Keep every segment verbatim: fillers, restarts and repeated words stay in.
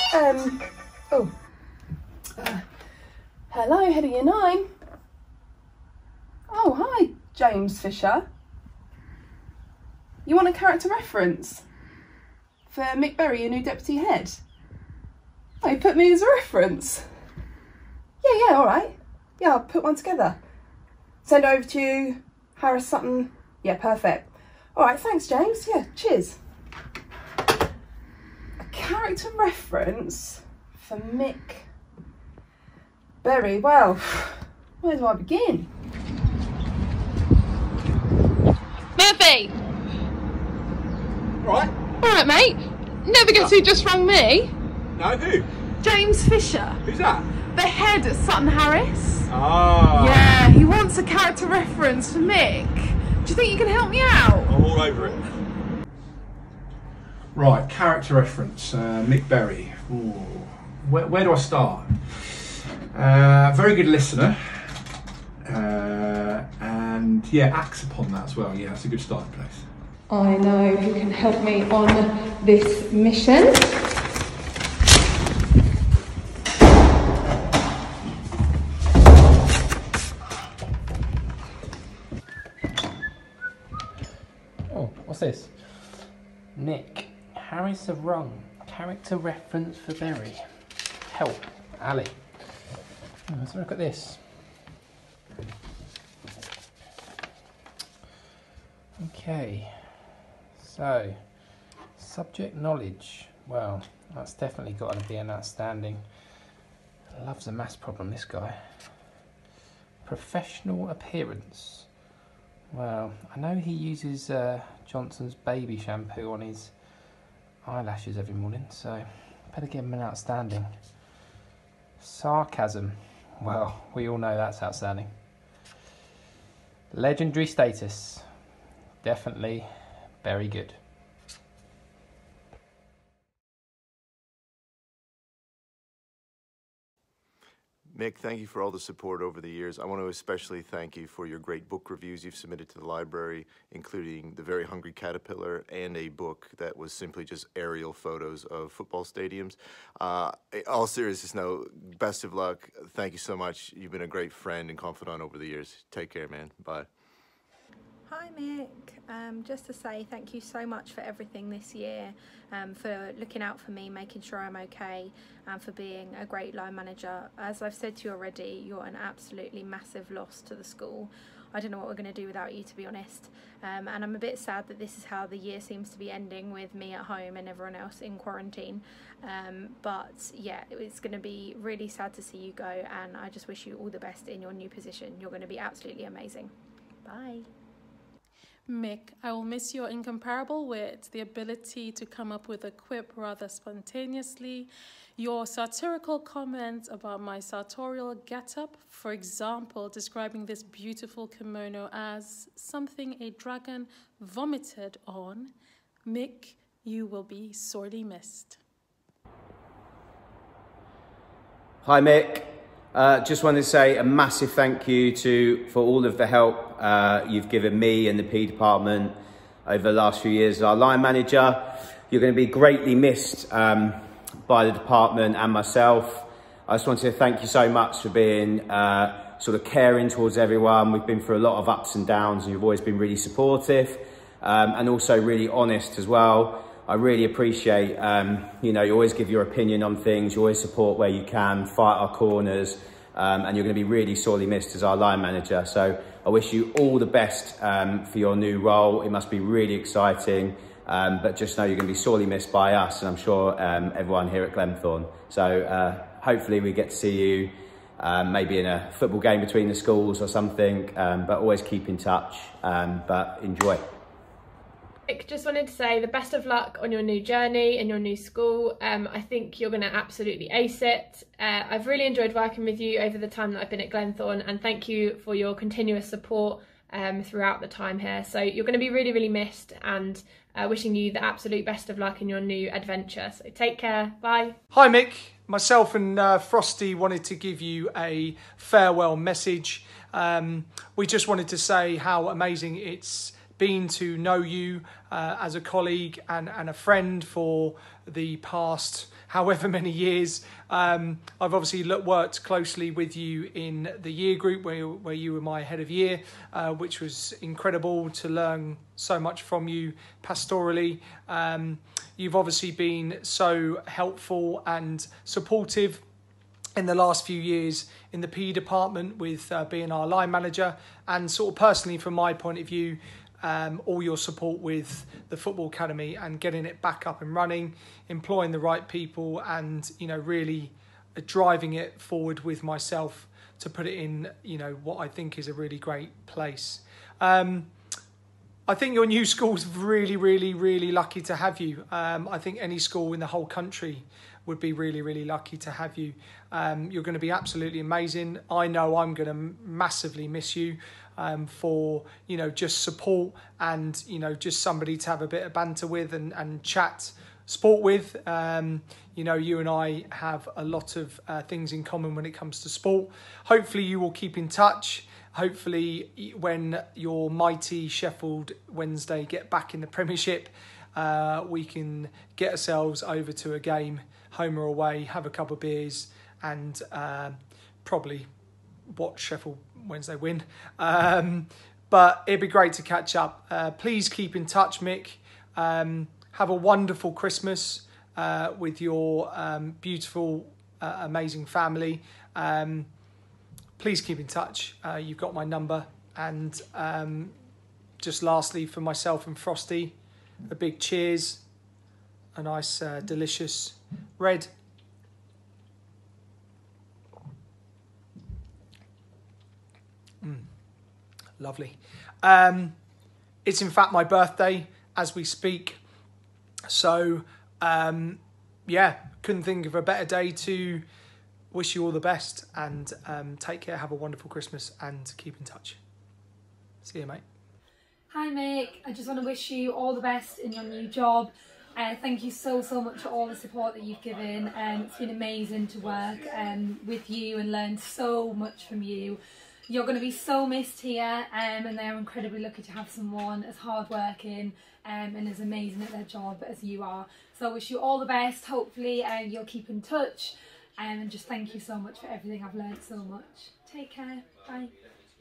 Um, oh. Uh, hello, head of year nine. Oh, hi, James Fisher. You want a character reference for Mick Berry, your new deputy head? Oh, you put me as a reference? Yeah, yeah, all right. Yeah, I'll put one together. Send over to you, Harris Sutton. Yeah, perfect. All right, thanks, James. Yeah, cheers. A character reference for Mick Berry. Well, where do I begin? Murphy! Right. All right, mate. Never guess who just rang me. No, who? James Fisher. Who's that? The head at Sutton Harris. Ah. Yeah, he wants a character reference for Mick. Do you think you can help me out? I'm all over it. Right, character reference. Uh, Mick Berry. Ooh. Where, where do I start? Uh, very good listener. Uh, and yeah, acts upon that as well. Yeah, that's a good starting place. I know who can help me on this mission. Oh, what's this? Nick, Harris are wrong. Character reference for Berry. Help, Ali. Oh, let's look at this. Okay. So, subject knowledge. Well, that's definitely got to be an outstanding. Loves a maths problem, this guy. Professional appearance. Well, I know he uses uh, Johnson's baby shampoo on his eyelashes every morning, so better give him an outstanding. Sarcasm. Well, we all know that's outstanding. Legendary status. Definitely very good. Mick, thank you for all the support over the years. I want to especially thank you for your great book reviews you've submitted to the library, including The Very Hungry Caterpillar and a book that was simply just aerial photos of football stadiums. Uh, all seriousness now, best of luck. Thank you so much. You've been a great friend and confidant over the years. Take care, man. Bye. Hi Mick, um, just to say thank you so much for everything this year, um, for looking out for me, making sure I'm okay, and for being a great line manager. As I've said to you already, you're an absolutely massive loss to the school. I don't know what we're going to do without you, to be honest, um, and I'm a bit sad that this is how the year seems to be ending, with me at home and everyone else in quarantine, um, but yeah, it's going to be really sad to see you go, and I just wish you all the best in your new position. You're going to be absolutely amazing. Bye. Mick, I will miss your incomparable wit, the ability to come up with a quip rather spontaneously, your satirical comments about my sartorial get-up, for example, describing this beautiful kimono as something a dragon vomited on. Mick, you will be sorely missed. Hi Mick, uh, just wanted to say a massive thank you to for all of the help uh, you've given me and the P department over the last few years as our line manager. You're going to be greatly missed um, by the department and myself. I just wanted to thank you so much for being uh, sort of caring towards everyone. We've been through a lot of ups and downs and you've always been really supportive um, and also really honest as well. I really appreciate, um, you know, you always give your opinion on things, you always support where you can, fight our corners, um, and you're going to be really sorely missed as our line manager. So I wish you all the best um, for your new role. It must be really exciting, um, but just know you're going to be sorely missed by us, and I'm sure um, everyone here at Glenthorne. So uh, hopefully we get to see you um, maybe in a football game between the schools or something, um, but always keep in touch, um, but enjoy. Just wanted to say the best of luck on your new journey in your new school. Um, I think you're going to absolutely ace it. Uh, I've really enjoyed working with you over the time that I've been at Glenthorne, and thank you for your continuous support um, throughout the time here. So you're going to be really, really missed, and uh, wishing you the absolute best of luck in your new adventure. So take care. Bye. Hi Mick, myself and uh, Frosty wanted to give you a farewell message. Um, we just wanted to say how amazing it's been to know you uh, as a colleague and, and a friend for the past however many years. Um, I've obviously look, worked closely with you in the year group where, where you were my head of year, uh, which was incredible to learn so much from you pastorally. Um, you've obviously been so helpful and supportive in the last few years in the P E department with uh, being our line manager, and sort of personally from my point of view, um, all your support with the football academy and getting it back up and running, employing the right people, and you know really driving it forward with myself to put it in you know what I think is a really great place. Um, I think your new school's really, really, really lucky to have you. Um, I think any school in the whole country would be really, really lucky to have you. Um, you're going to be absolutely amazing. I know I'm going to massively miss you um, for, you know, just support and, you know, just somebody to have a bit of banter with and, and chat sport with. Um, you know, you and I have a lot of uh, things in common when it comes to sport. Hopefully you will keep in touch. Hopefully when your mighty Sheffield Wednesday get back in the Premiership, uh, we can get ourselves over to a game, home or away, have a couple of beers, and uh, probably watch Sheffield Wednesday win. Um, but it'd be great to catch up. Uh, please keep in touch, Mick. Um, have a wonderful Christmas uh, with your um, beautiful, uh, amazing family. Um, please keep in touch. Uh, you've got my number. And um, just lastly, for myself and Frosty, a big cheers. A nice, uh, delicious red. Mm, lovely. Um, it's in fact my birthday as we speak. So, um, yeah, couldn't think of a better day to wish you all the best, and um, take care, have a wonderful Christmas, and keep in touch. See you, mate. Hi, Mick. I just want to wish you all the best in your new job. Uh, thank you so, so much for all the support that you've given. Um, it's been amazing to work um, with you and learn so much from you. You're going to be so missed here, um, and they're incredibly lucky to have someone as hardworking um, and as amazing at their job as you are. So I wish you all the best. Hopefully uh, you'll keep in touch, um, and just thank you so much for everything. I've learned so much. Take care. Bye.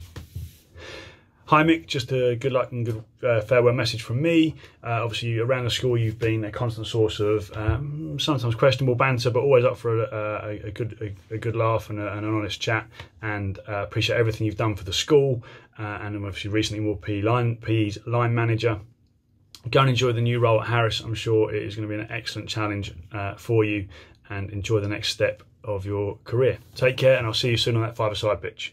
Hi Mick, just a good luck and good uh, farewell message from me. Uh, obviously around the school you've been a constant source of um, sometimes questionable banter, but always up for a, a, a good a, a good laugh and, a, and an honest chat, and uh, appreciate everything you've done for the school, uh, and obviously recently more P E line, P E's line manager. Go and enjoy the new role at Harris. I'm sure it is going to be an excellent challenge uh, for you, and enjoy the next step of your career. Take care, and I'll see you soon on that five-a-side pitch.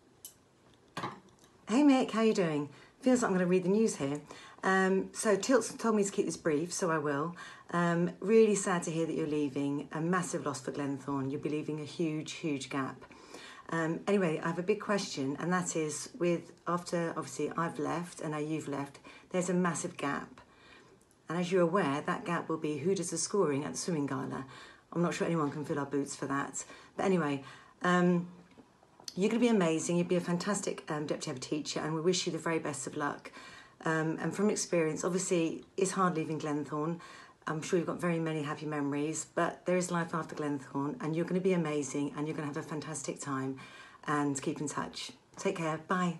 Hey Mick, how you doing? Feels like I'm going to read the news here. Um, so Tilson told me to keep this brief, so I will. Um, really sad to hear that you're leaving. A massive loss for Glenthorne. You'll be leaving a huge, huge gap. Um, anyway, I have a big question, and that is, with after obviously I've left and now you've left, there's a massive gap. And as you're aware, that gap will be who does the scoring at the swimming gala. I'm not sure anyone can fill our boots for that. But anyway, um, you're going to be amazing. You'll be a fantastic um, deputy head teacher, and we wish you the very best of luck. Um, and from experience, obviously, it's hard leaving Glenthorne. I'm sure you've got very many happy memories, but there is life after Glenthorne, and you're going to be amazing, and you're going to have a fantastic time. And keep in touch. Take care. Bye.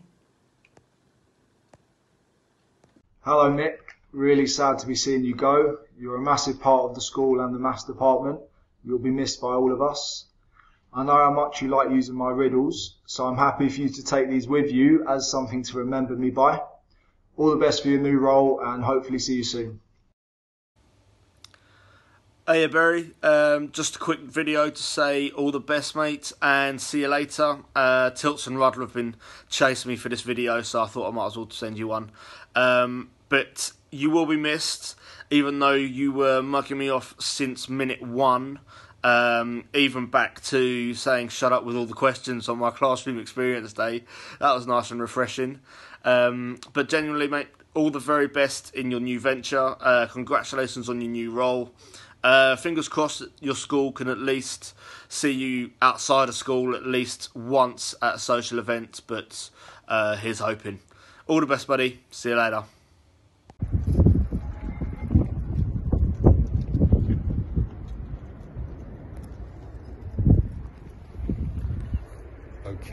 Hello, Mick. Really sad to be seeing you go. You're a massive part of the school and the maths department. You'll be missed by all of us. I know how much you like using my riddles, so I'm happy for you to take these with you as something to remember me by. All the best for your new role, and hopefully see you soon. Hey Barry, um, just a quick video to say all the best, mate, and see you later. Uh, Tilts and Ruddle have been chasing me for this video, so I thought I might as well send you one. Um, but you will be missed, even though you were mugging me off since minute one. Um, even back to saying shut up with all the questions on my classroom experience day. That was nice and refreshing. Um, but genuinely, mate, all the very best in your new venture. Uh, congratulations on your new role. Uh, fingers crossed that your school can at least see you outside of school at least once at a social event, but uh, here's hoping. All the best, buddy. See you later.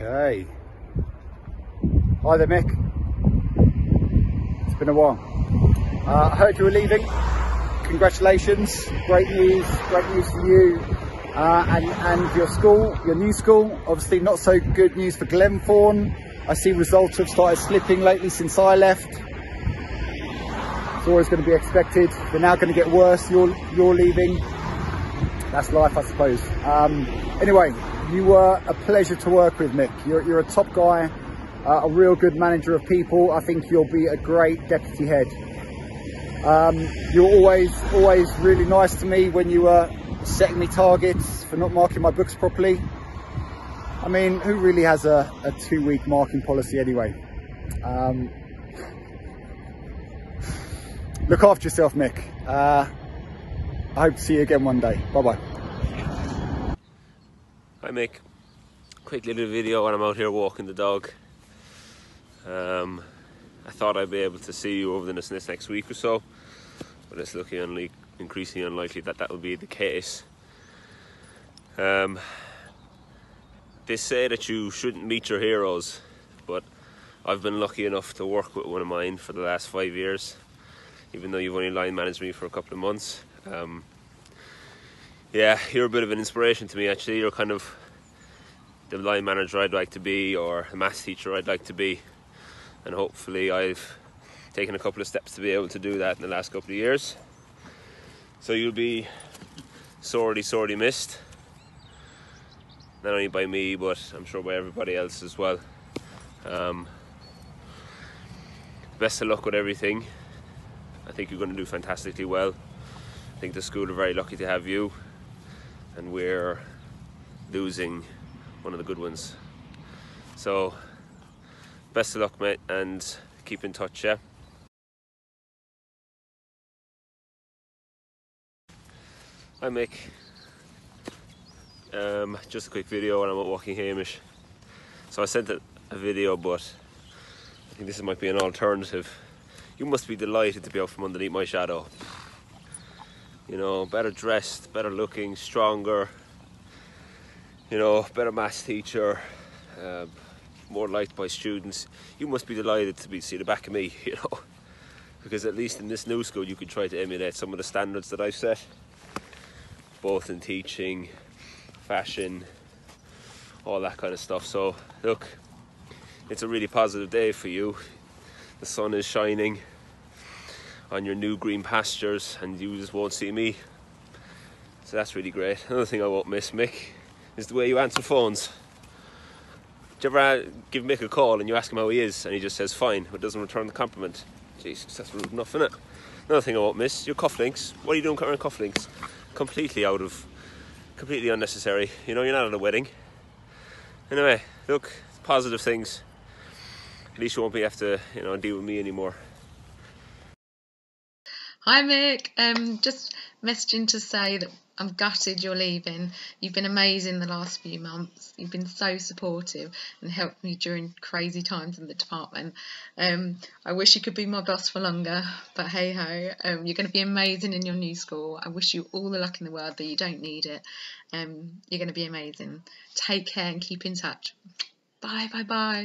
Okay. Hi there, Mick. It's been a while. Uh, I heard you were leaving. Congratulations. Great news. Great news for you uh, and, and your school, your new school. Obviously not so good news for Glenthorne. I see results have started slipping lately since I left. It's always going to be expected. They're now going to get worse. You're, you're leaving. That's life, I suppose. Um, anyway, you were a pleasure to work with, Mick. You're, you're a top guy, uh, a real good manager of people. I think you'll be a great deputy head. Um, you were always, always really nice to me when you were setting me targets for not marking my books properly. I mean, who really has a, a two-week marking policy anyway? Um, look after yourself, Mick. Uh, I hope to see you again one day. Bye-bye. I make a quick little video when I'm out here walking the dog. Um, I thought I'd be able to see you over the this next week or so, but it's looking unli increasingly unlikely that that will be the case. Um, they say that you shouldn't meet your heroes, but I've been lucky enough to work with one of mine for the last five years, even though you've only line managed me for a couple of months. Um, yeah, you're a bit of an inspiration to me actually. You're kind of the line manager I'd like to be, or a maths teacher I'd like to be, and hopefully I've taken a couple of steps to be able to do that in the last couple of years. So you'll be sorely, sorely missed, not only by me, but I'm sure by everybody else as well. Um, best of luck with everything. I think you're going to do fantastically well. I think the school are very lucky to have you, and we're losing one of the good ones. So best of luck, mate, and keep in touch, yeah? Hi, Mick. Um, just a quick video when I'm out walking Hamish. So I sent a, a video, but I think this might be an alternative. You must be delighted to be out from underneath my shadow. You know, better dressed, better looking, stronger, you know, better maths teacher, uh, more liked by students. You must be delighted to be see the back of me, you know, because at least in this new school you could try to emulate some of the standards that I've set, both in teaching, fashion, all that kind of stuff. So look, it's a really positive day for you. The sun is shining on your new green pastures and you just won't see me. So that's really great. Another thing I won't miss, Mick, is the way you answer phones. Do you ever give Mick a call and you ask him how he is and he just says fine, but doesn't return the compliment? Jesus, that's rude enough, isn't it? Another thing I won't miss, your cufflinks. What are you doing wearing cufflinks? Completely out of, completely unnecessary. You know, you're not at a wedding. Anyway, look, positive things. At least you won't be have to, you know, deal with me anymore. Hi Mick, um, just messaging to say that I'm gutted you're leaving. You've been amazing the last few months. You've been so supportive and helped me during crazy times in the department. Um, I wish you could be my boss for longer, but hey ho, um, you're going to be amazing in your new school. I wish you all the luck in the world, that you don't need it. Um, you're going to be amazing. Take care and keep in touch. Bye, bye, bye.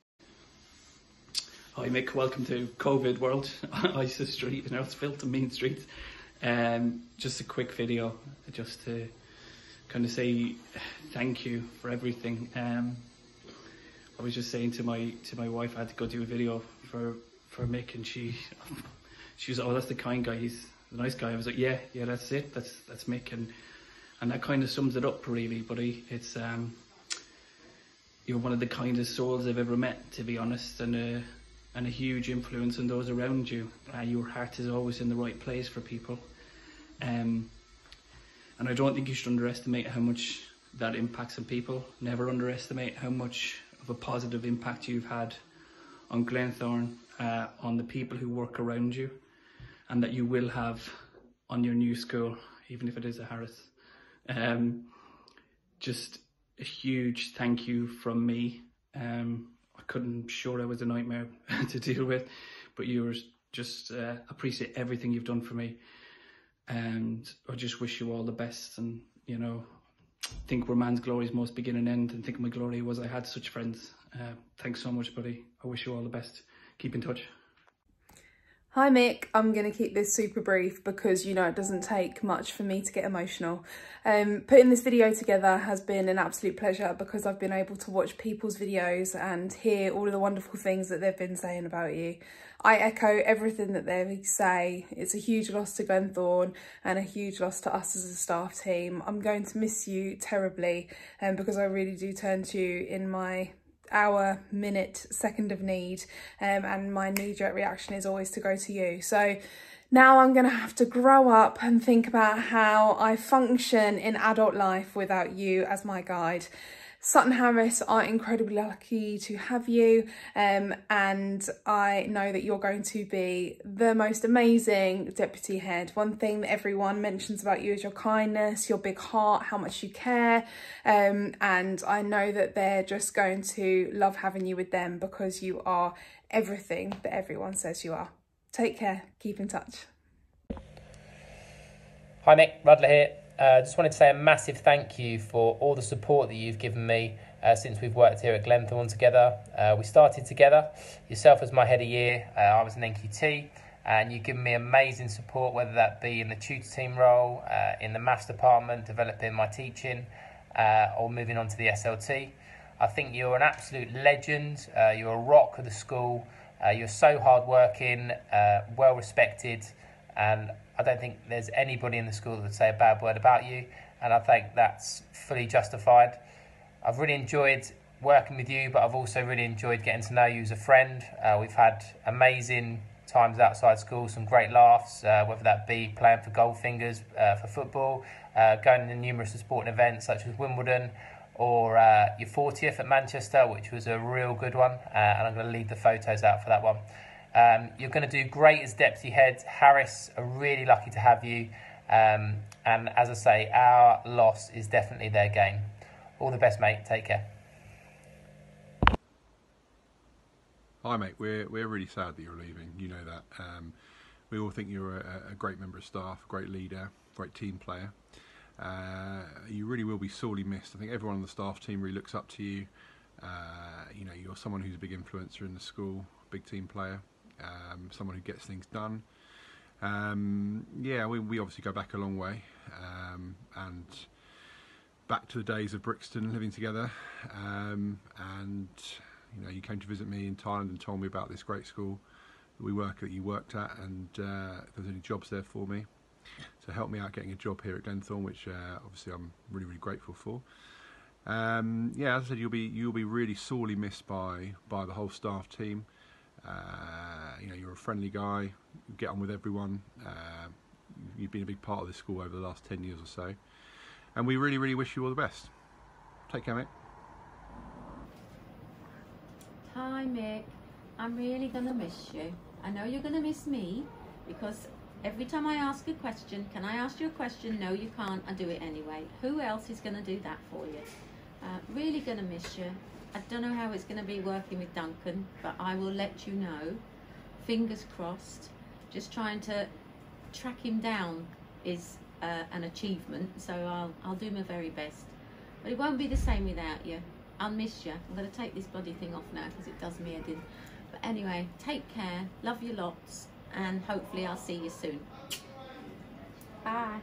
Hi Mick, welcome to COVID world, Isa Street, you know, it's built on Mean Street. Um, just a quick video, just to kind of say thank you for everything. Um, I was just saying to my to my wife, I had to go do a video for for Mick, and she she was, oh, that's the kind guy, he's the nice guy. I was like, yeah, yeah, that's it, that's that's Mick, and and that kind of sums it up really, buddy. It's um, you're one of the kindest souls I've ever met, to be honest, and. Uh, and a huge influence on those around you. Uh, your heart is always in the right place for people. Um, and I don't think you should underestimate how much that impacts on people. Never underestimate how much of a positive impact you've had on Glenthorne, uh, on the people who work around you, and that you will have on your new school, even if it is a Harris. Um, just a huge thank you from me. Um, I couldn't, sure I was a nightmare to deal with, but you were just uh, appreciate everything you've done for me, and I just wish you all the best. And you know, think where man's glory is most begin and end, and think my glory was I had such friends. Uh, thanks so much, buddy. I wish you all the best. Keep in touch. Hi Mick, I'm going to keep this super brief because you know it doesn't take much for me to get emotional. Um, putting this video together has been an absolute pleasure because I've been able to watch people's videos and hear all of the wonderful things that they've been saying about you. I echo everything that they say. It's a huge loss to Glenthorne and a huge loss to us as a staff team. I'm going to miss you terribly um, because I really do turn to you in my hour, minute, second of need, um, and my knee-jerk reaction is always to go to you. So now I'm going to have to grow up and think about how I function in adult life without you as my guide. Sutton Harris are incredibly lucky to have you, um, and I know that you're going to be the most amazing deputy head. One thing that everyone mentions about you is your kindness, your big heart, how much you care, um, and I know that they're just going to love having you with them because you are everything that everyone says you are. Take care, keep in touch. Hi Mick, Rudler here. Uh, just wanted to say a massive thank you for all the support that you've given me uh, since we've worked here at Glenthorne together. Uh, we started together, yourself as my head of year, uh, I was an N Q T, and you've given me amazing support, whether that be in the tutor team role, uh, in the maths department, developing my teaching, uh, or moving on to the S L T. I think you're an absolute legend, uh, you're a rock of the school, uh, you're so hardworking, uh, well respected, and I don't think there's anybody in the school that would say a bad word about you, and I think that's fully justified. I've really enjoyed working with you, but I've also really enjoyed getting to know you as a friend. Uh, we've had amazing times outside school, some great laughs, uh, whether that be playing for Goldfingers uh, for football, uh, going to numerous sporting events such as Wimbledon, or uh, your fortieth at Manchester, which was a real good one, uh, and I'm going to leave the photos out for that one. Um, you're going to do great as deputy head. Harris are really lucky to have you. Um, and as I say, our loss is definitely their gain. All the best, mate. Take care. Hi, mate. We're, we're really sad that you're leaving. You know that. Um, we all think you're a, a great member of staff, a great leader, great team player. Uh, you really will be sorely missed. I think everyone on the staff team really looks up to you. Uh, you know, you're someone who's a big influencer in the school, big team player. Um, someone who gets things done. Um, yeah, we, we obviously go back a long way, um, and back to the days of Brixton living together. Um, and you know, you came to visit me in Thailand and told me about this great school that we work that you worked at, and uh, if there's any jobs there for me to help me out getting a job here at Glenthorne, which uh, obviously I'm really really grateful for. Um, yeah, as I said, you'll be you'll be really sorely missed by by the whole staff team. Uh, you know, you're a friendly guy, you get on with everyone, uh, you've been a big part of this school over the last ten years or so, and we really really wish you all the best. Take care, mate. Hi Mick, I'm really going to miss you. I know you're going to miss me, because every time I ask a question, can I ask you a question? No you can't, I do it anyway. Who else is going to do that for you? Uh, really going to miss you. I don't know how it's going to be working with Duncan, but I will let you know. Fingers crossed. Just trying to track him down is uh, an achievement, so I'll, I'll do my very best. But it won't be the same without you. I'll miss you. I'm going to take this bloody thing off now because it does me head in. But anyway, take care, love you lots, and hopefully I'll see you soon. Bye.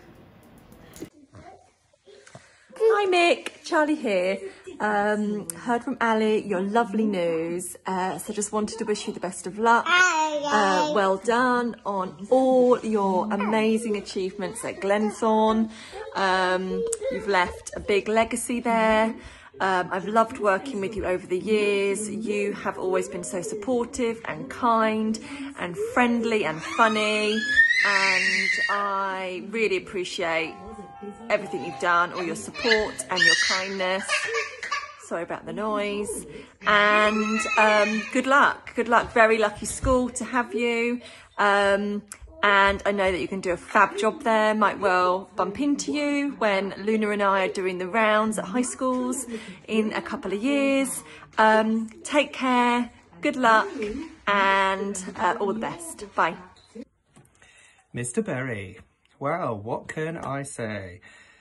Hi Mick, Charlie here. Um, heard from Ali your lovely news, uh, so just wanted to wish you the best of luck. Uh, well done on all your amazing achievements at Glenthorne. Um, you've left a big legacy there. Um, I've loved working with you over the years. You have always been so supportive and kind and friendly and funny, and I really appreciate everything you've done, all your support and your kindness. Sorry about the noise. And um, good luck, good luck. Very lucky school to have you. Um, and I know that you can do a fab job there. Might well bump into you when Luna and I are doing the rounds at high schools in a couple of years. Um, take care, good luck, and uh, all the best. Bye. Mister Berry, well, what can I say?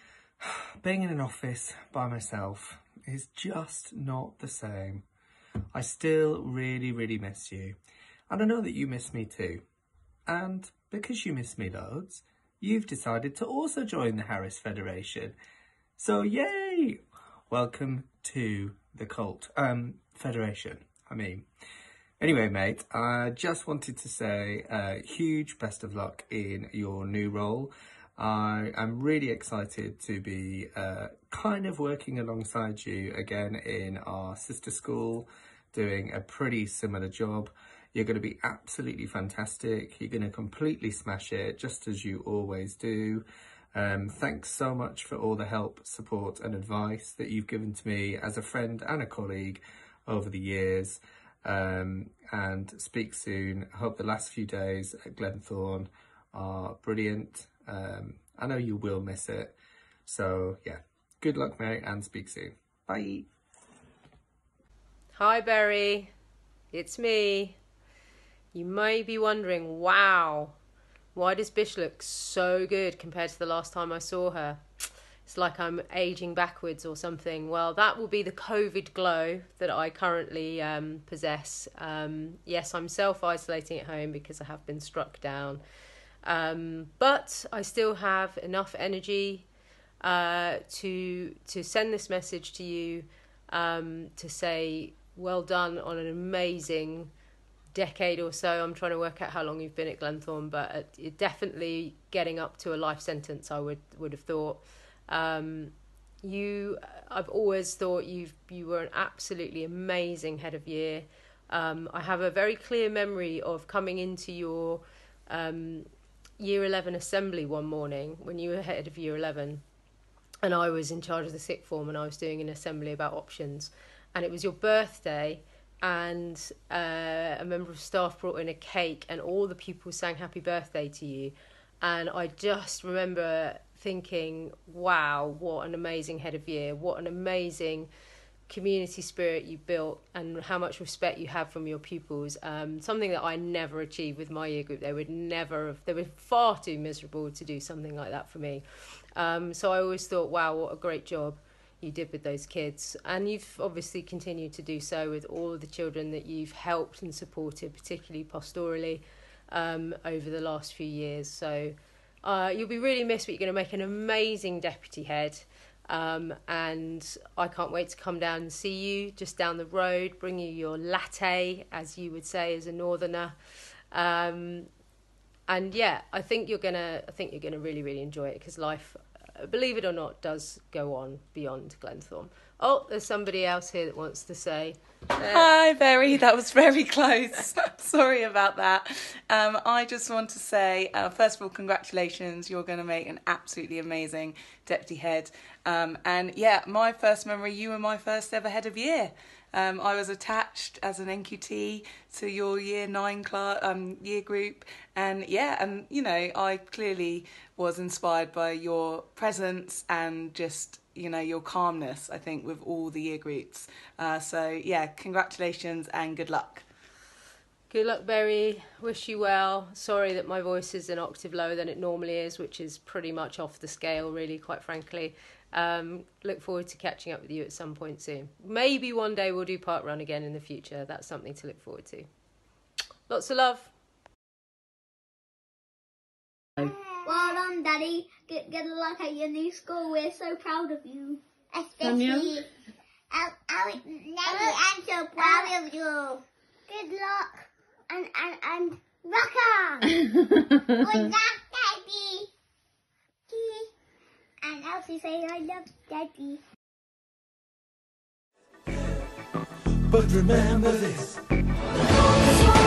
being in an office by myself is just not the same. I still really, really miss you. And I know that you miss me too. And because you miss me loads, you've decided to also join the Harris Federation. So yay! Welcome to the cult, um, Federation, I mean. Anyway, mate, I just wanted to say a uh, huge best of luck in your new role. I am really excited to be uh, kind of working alongside you again in our sister school, doing a pretty similar job. You're going to be absolutely fantastic. You're going to completely smash it, just as you always do. Um, thanks so much for all the help, support and advice that you've given to me as a friend and a colleague over the years. Um, and speak soon. I hope the last few days at Glenthorne are brilliant. Um, I know you will miss it. So yeah, good luck, mate, and speak soon. Bye. Hi, Berry. It's me. You may be wondering, wow, why does Bish look so good compared to the last time I saw her? It's like I'm aging backwards or something. Well, that will be the COVID glow that I currently um, possess. Um, yes, I'm self-isolating at home because I have been struck down. Um, but I still have enough energy uh, to to send this message to you, um, to say well done on an amazing decade or so. I'm trying to work out how long you've been at Glenthorne, but you're definitely getting up to a life sentence, I would would have thought. Um, you, I've always thought you've you were an absolutely amazing head of year. Um, I have a very clear memory of coming into your um, year eleven assembly one morning when you were head of year eleven, and I was in charge of the sixth form, and I was doing an assembly about options, and it was your birthday, and uh, a member of staff brought in a cake, and all the people sang happy birthday to you, and I just remember thinking, wow, what an amazing head of year, what an amazing community spirit you built, and how much respect you have from your pupils. Um, something that I never achieved with my year group. They would never have, they were far too miserable to do something like that for me. Um, so I always thought, wow, what a great job you did with those kids. And you've obviously continued to do so with all of the children that you've helped and supported, particularly pastorally, um, over the last few years. So uh, you'll be really missed, but you're going to make an amazing deputy head. Um, and I can't wait to come down and see you just down the road, bring you your latte, as you would say as a northerner. Um, and yeah, I think you're gonna, I think you're gonna really, really enjoy it, because life, uh, believe it or not, does go on beyond Glenthorne. Oh, there's somebody else here that wants to say. Uh, Hi, Berry. That was very close. Sorry about that. Um, I just want to say, uh, first of all, congratulations. You're going to make an absolutely amazing deputy head. Um, and yeah, my first memory, you were my first ever head of year. Um, I was attached as an N Q T to your year nine class, um, year group. And yeah, and you know, I clearly was inspired by your presence and just, you know, your calmness, I think, with all the year groups. Uh, so yeah, congratulations and good luck. Good luck, Berry. Wish you well. Sorry that my voice is an octave lower than it normally is, which is pretty much off the scale, really, quite frankly. Um, look forward to catching up with you at some point soon. Maybe one day we'll do Park Run again in the future. That's something to look forward to. Lots of love. Well done, Daddy. Good, good luck at your new school. We're so proud of you. Especially um, Ellie and so proud of you. Good luck. And, and, and rock on. Good luck, Daddy. And Elsie say I love Daddy. But remember this.